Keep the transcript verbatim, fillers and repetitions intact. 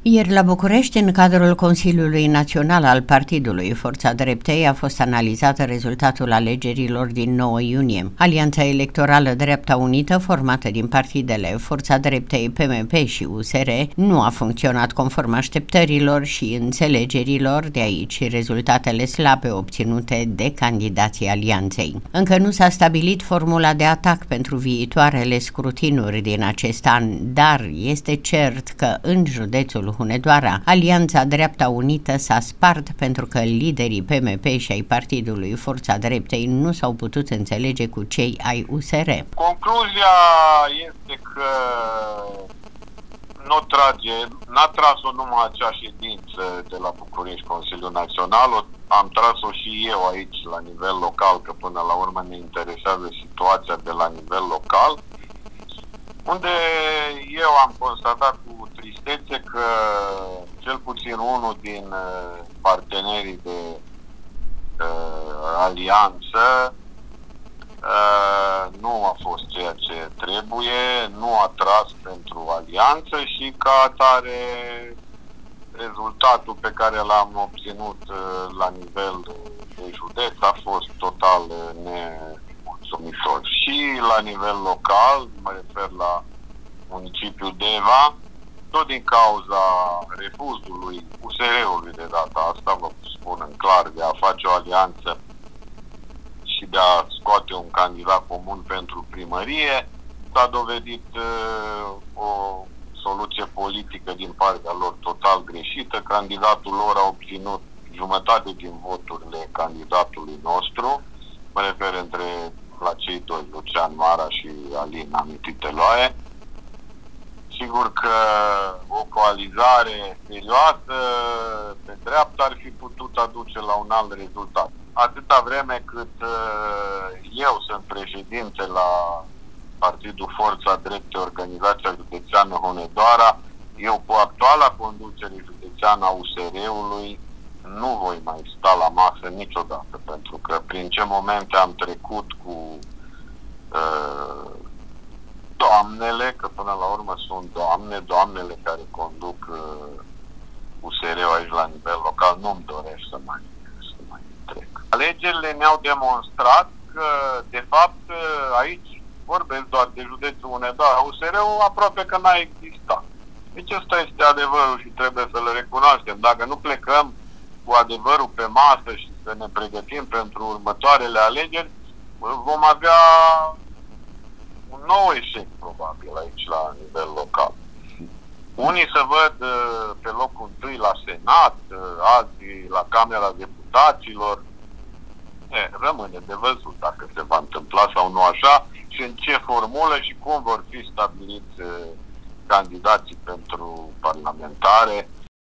Ieri la București, în cadrul Consiliului Național al Partidului Forța Dreptei, a fost analizat rezultatul alegerilor din nouă iunie. Alianța electorală Dreapta Unită, formată din partidele Forța Dreptei, P M P și U S R, nu a funcționat conform așteptărilor și înțelegerilor, de aici rezultatele slabe obținute de candidații alianței. Încă nu s-a stabilit formula de atac pentru viitoarele scrutinuri din acest an, dar este cert că în județul Hunedoara, Alianța Dreapta Unită s-a spart pentru că liderii P M P și ai Partidului Forța Dreptei nu s-au putut înțelege cu cei ai U S R. Concluzia este că nu trage, n-a tras-o numai acea ședință de la București, Consiliul Național, am tras-o și eu aici la nivel local, că până la urmă ne interesează situația de la nivel local, unde eu am constatat cu tristețe că cel puțin unul din partenerii de uh, alianță uh, nu a fost ceea ce trebuie, nu a tras pentru alianță și ca atare rezultatul pe care l-am obținut uh, la nivel de județ a fost total nemulțumitor. Și la nivel local, mă refer la municipiul Deva, tot din cauza refuzului U S R-ului de data asta, vă spun în clar, de a face o alianță și de a scoate un candidat comun pentru primărie, s-a dovedit uh, o soluție politică din partea lor total greșită. Candidatul lor a obținut jumătate din voturile candidatului nostru, mă refer între la cei doi, Lucian Mara și Alin Amititeloae. Sigur că o coalizare serioasă pe dreapta ar fi putut aduce la un alt rezultat. Atâta vreme cât eu sunt președinte la Partidul Forța Dreptei, Organizația Județeană Hunedoara, eu cu actuala conducere județeană a U S R-ului nu voi mai sta la masă niciodată, pentru că prin ce momente am trecut cu uh, doamnele, că până la urmă sunt doamne, doamnele care conduc uh, U S R-ul aici la nivel local, nu-mi doresc să mai, să mai trec. Alegerile ne-au demonstrat că, de fapt, aici vorbesc doar de județul Hunedoara, U S R-ul aproape că n-a existat. Deci ăsta este adevărul și trebuie să le recunoaștem. Dacă nu plecăm cu adevărul pe masă și să ne pregătim pentru următoarele alegeri, vom avea un nou eșec, probabil, aici, la nivel local. Unii se văd pe locul întâi la Senat, alții la Camera Deputaților. E, rămâne de văzut dacă se va întâmpla sau nu așa și în ce formulă și cum vor fi stabiliți candidații pentru parlamentare